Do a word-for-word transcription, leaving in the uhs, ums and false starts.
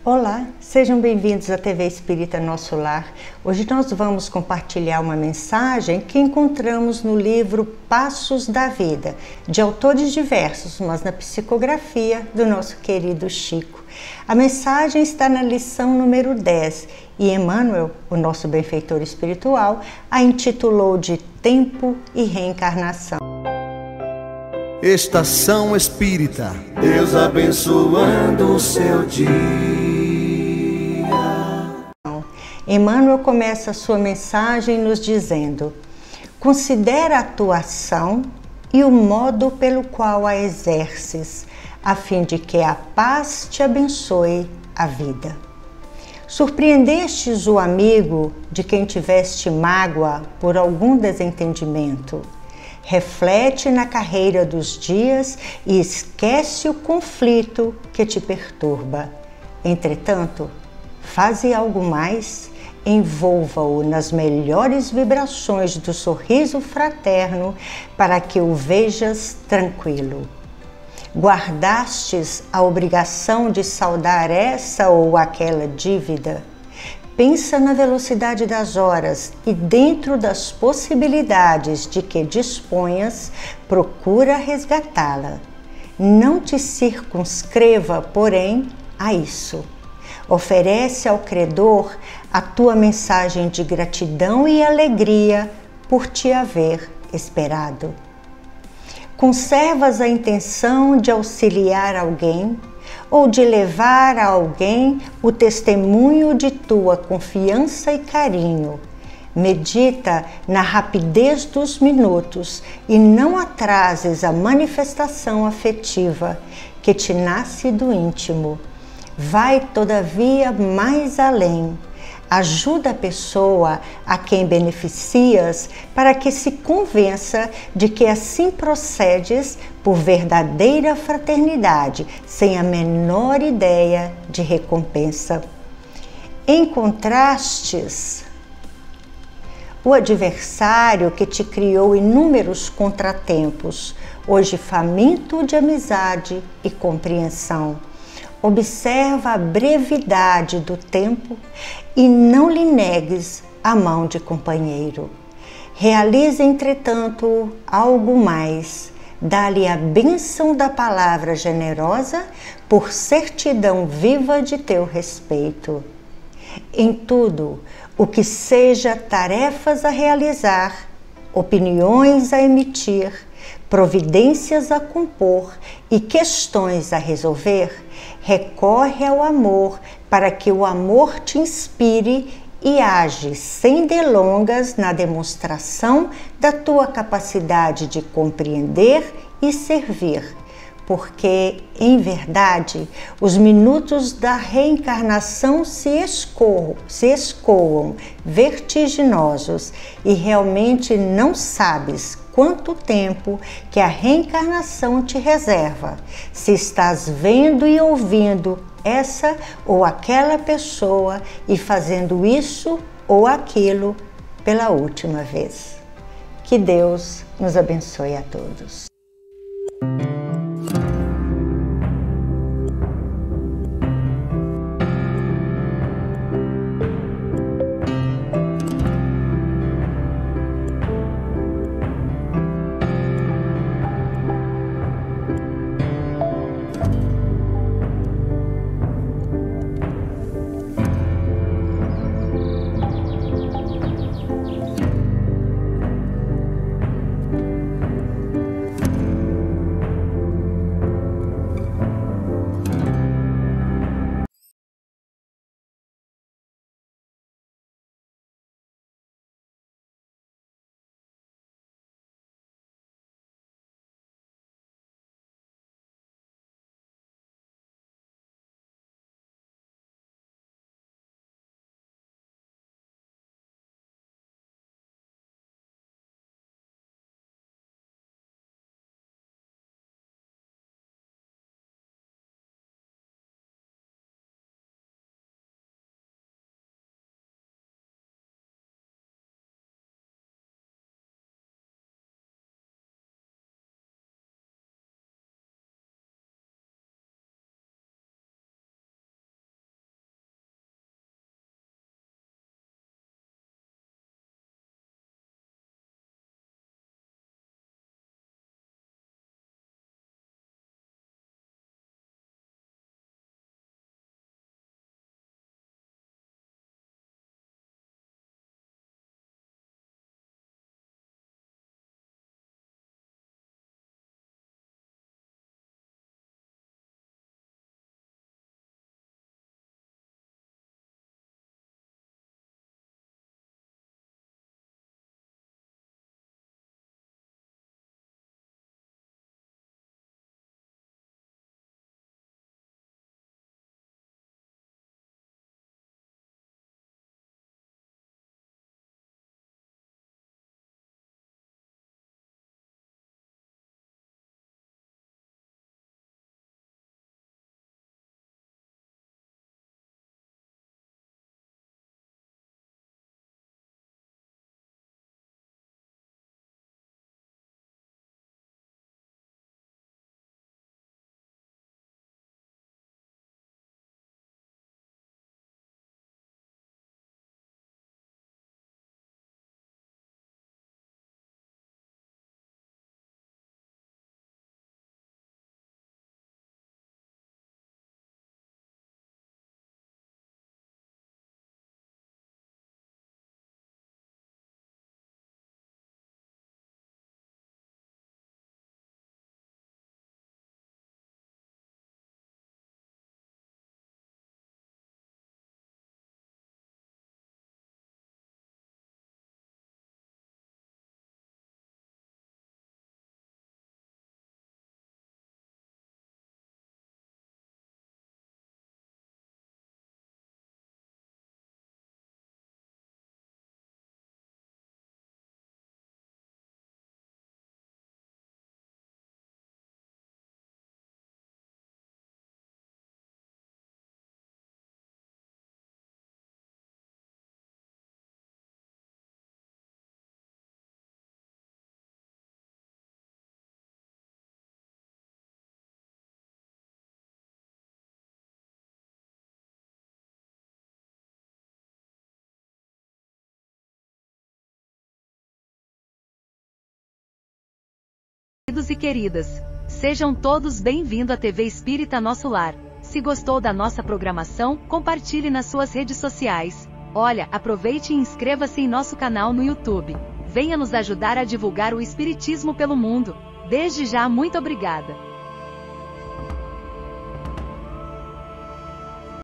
Olá, sejam bem-vindos à T V Espírita Nosso Lar. Hoje nós vamos compartilhar uma mensagem que encontramos no livro Passos da Vida, de autores diversos, mas na psicografia do nosso querido Chico. A mensagem está na lição número dez e Emmanuel, o nosso benfeitor espiritual, a intitulou de Tempo e Reencarnação. Estação Espírita. Deus abençoando o seu dia. Emmanuel começa a sua mensagem nos dizendo: considera a tua ação e o modo pelo qual a exerces, a fim de que a paz te abençoe a vida. Surpreendestes o amigo de quem tiveste mágoa por algum desentendimento. Reflete na carreira dos dias e esquece o conflito que te perturba. Entretanto, faze algo mais, envolva-o nas melhores vibrações do sorriso fraterno para que o vejas tranquilo. Guardastes a obrigação de saldar essa ou aquela dívida? Pensa na velocidade das horas e, dentro das possibilidades de que disponhas, procura resgatá-la. Não te circunscreva, porém, a isso. Oferece ao credor a tua mensagem de gratidão e alegria por te haver esperado. Conservas a intenção de auxiliar alguém ou de levar a alguém o testemunho de tua confiança e carinho. Medita na rapidez dos minutos e não atrases a manifestação afetiva que te nasce do íntimo. Vai, todavia, mais além. Ajuda a pessoa a quem beneficias para que se convença de que assim procedes por verdadeira fraternidade, sem a menor ideia de recompensa. Encontrastes o adversário que te criou inúmeros contratempos, hoje faminto de amizade e compreensão. Observa a brevidade do tempo e não lhe negues a mão de companheiro. Realiza, entretanto, algo mais. Dá-lhe a bênção da palavra generosa por certidão viva de teu respeito. Em tudo o que seja tarefas a realizar, opiniões a emitir, providências a compor e questões a resolver, recorre ao amor para que o amor te inspire e age sem delongas na demonstração da tua capacidade de compreender e servir, porque, em verdade, os minutos da reencarnação se escoam, se escoam vertiginosos e realmente não sabes quanto tempo que a reencarnação te reserva, se estás vendo e ouvindo essa ou aquela pessoa e fazendo isso ou aquilo pela última vez. Que Deus nos abençoe a todos. queridos e queridas, sejam todos bem-vindos à T V Espírita Nosso Lar. Se gostou da nossa programação, compartilhe nas suas redes sociais. Olha, aproveite e inscreva-se em nosso canal no YouTube. Venha nos ajudar a divulgar o Espiritismo pelo mundo. Desde já, muito obrigada.